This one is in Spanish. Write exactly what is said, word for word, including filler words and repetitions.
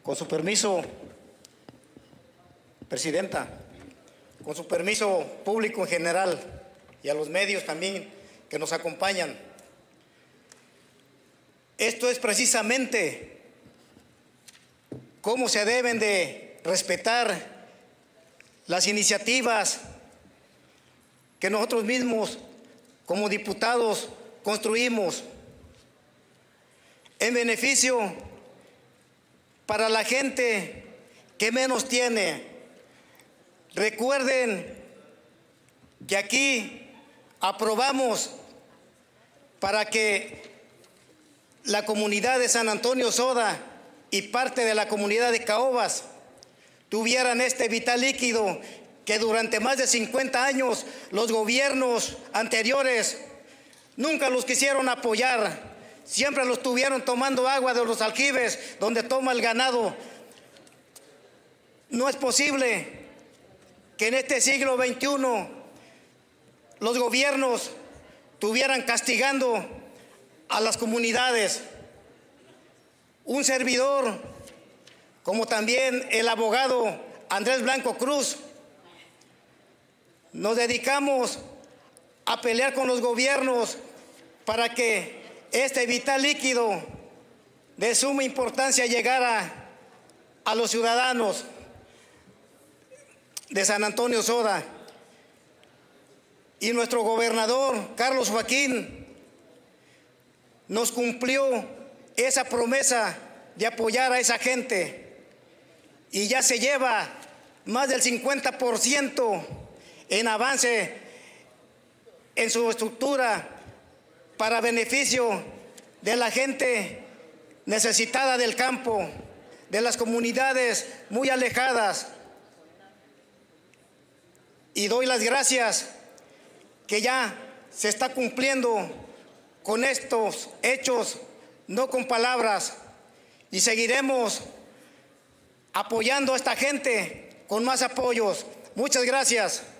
Con su permiso, Presidenta, con su permiso, público en general y a los medios también que nos acompañan. Esto es precisamente cómo se deben de respetar las iniciativas que nosotros mismos como diputados construimos en beneficio para la gente que menos tiene. Recuerden que aquí aprobamos para que la comunidad de San Antonio Soda y parte de la comunidad de Caobas tuvieran este vital líquido que durante más de cincuenta años los gobiernos anteriores nunca los quisieron apoyar. Siempre los tuvieron tomando agua de los aljibes donde toma el ganado. No es posible que en este siglo veintiuno los gobiernos estuvieran castigando a las comunidades. Un servidor, como también el abogado Andrés Blanco Cruz, nos dedicamos a pelear con los gobiernos para que este vital líquido de suma importancia llegara a los ciudadanos de San Antonio Soda. Y nuestro gobernador, Carlos Joaquín, nos cumplió esa promesa de apoyar a esa gente. Y ya se lleva más del cincuenta por ciento en avance en su estructura para beneficio de la gente necesitada del campo, de las comunidades muy alejadas. Y doy las gracias que ya se está cumpliendo con estos hechos, no con palabras, y seguiremos apoyando a esta gente con más apoyos. Muchas gracias.